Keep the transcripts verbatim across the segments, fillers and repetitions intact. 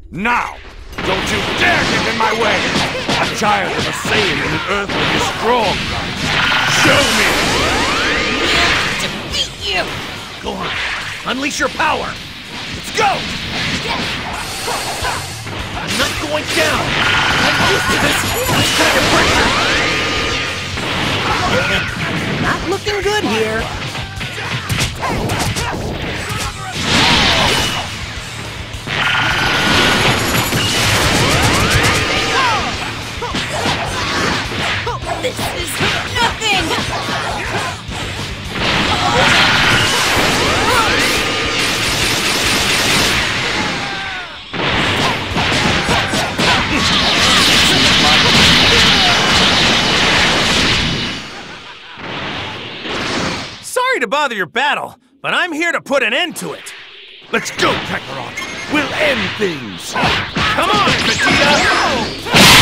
Now! Don't you dare get in my way! A child of a Saiyan in the earth will be strong. Show me! Defeat you! Go on, unleash your power! Let's go! I'm not going down! I'm used to this, this kind of pressure! Not looking good here. This is nothing! Sorry to bother your battle, but I'm here to put an end to it. Let's go, Kakarot! We'll end things! Come on, Vegeta!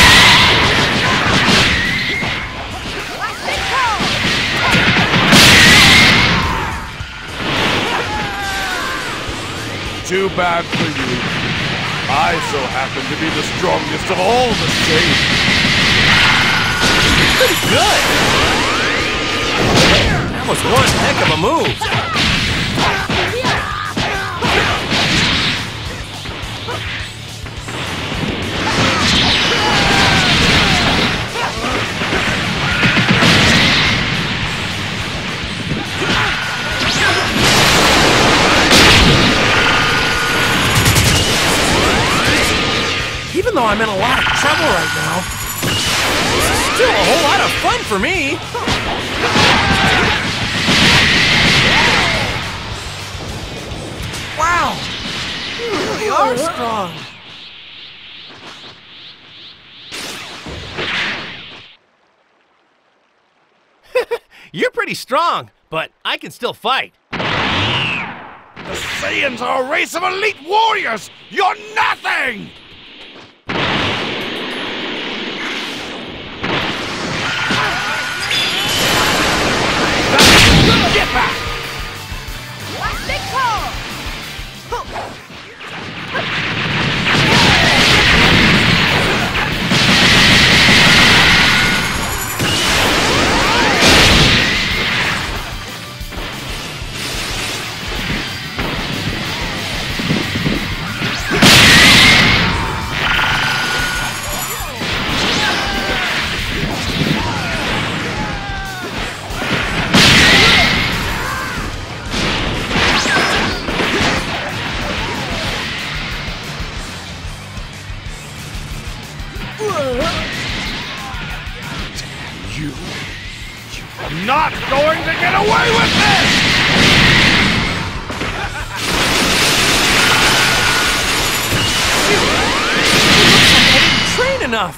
Too bad for you. I so happen to be the strongest of all the Saiyans. Pretty good! That was one heck of a move! Even though I'm in a lot of trouble right now, this is still a whole lot of fun for me! Wow! You really are strong! You're pretty strong, but I can still fight. The Saiyans are a race of elite warriors! You're nothing! Get back! Plastic Call! You... You're not going to get away with this! Train enough!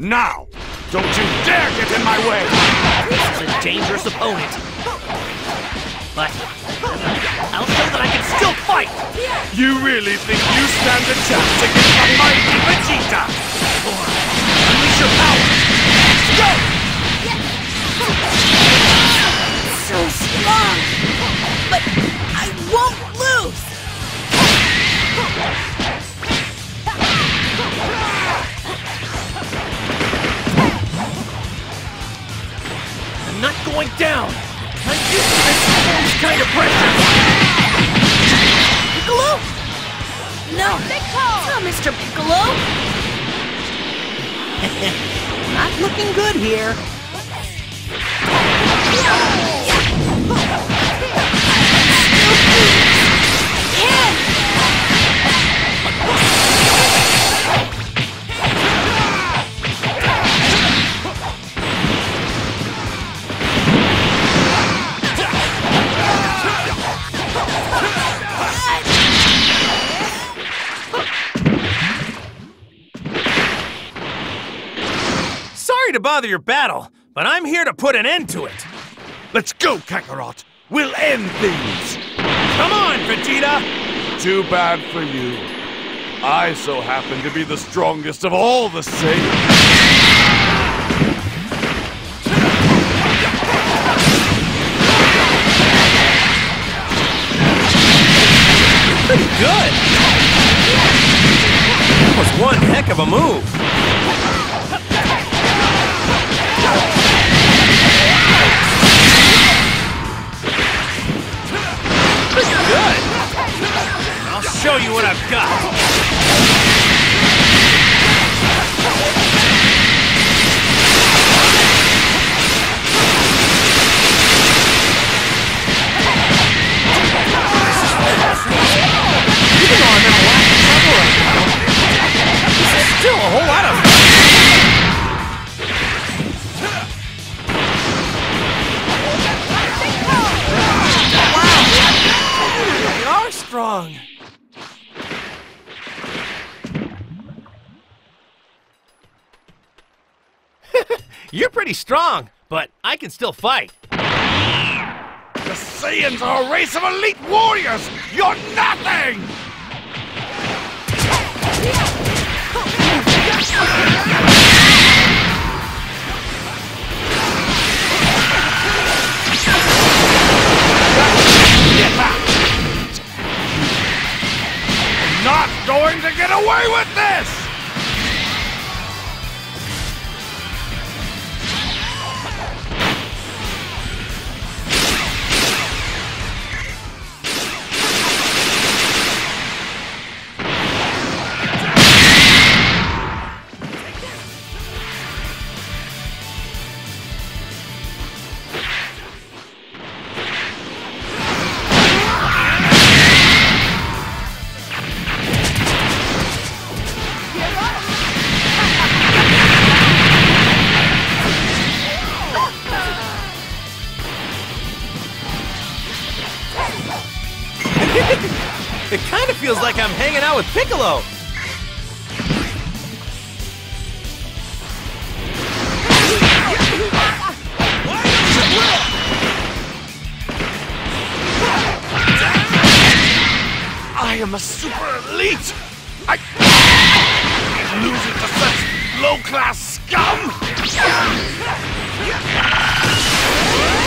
Now! Don't you dare get in my way! This is a dangerous opponent. But I'll show that I can still fight! You really think you stand a chance against the mighty Vegeta? Unleash your power! Let's go! So strong! But I won't lose! I'm not going down! I'm used to this kind of pressure! Piccolo? No, it's not Mister Piccolo! Not looking good here. Sorry to bother your battle, but I'm here to put an end to it. Let's go, Kakarot! We'll end things! Come on, Vegeta! Too bad for you. I so happen to be the strongest of all the Saiyans. Pretty good! That was one heck of a move. Pretty good! I'll show you what I've got! Even though I'm in a lot of trouble right now, there's still a whole lot of... Wow! They are strong! You're pretty strong, but I can still fight. The Saiyans are a race of elite warriors! You're nothing! I'm not going to get away with this! It kind of feels like I'm hanging out with Piccolo. I am a super elite! I... Losing to such low-class scum!